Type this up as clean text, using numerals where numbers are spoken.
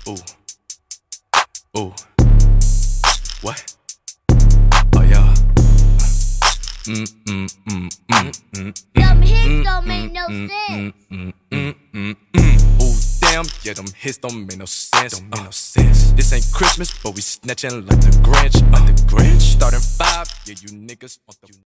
Ooh, ooh, what? Oh yeah. Them hits don't make no sense. Ooh, damn, yeah, them hits don't make no sense. Don't make no sense. This ain't Christmas, but we snatching like the Grinch. Starting 5, yeah, you niggas on the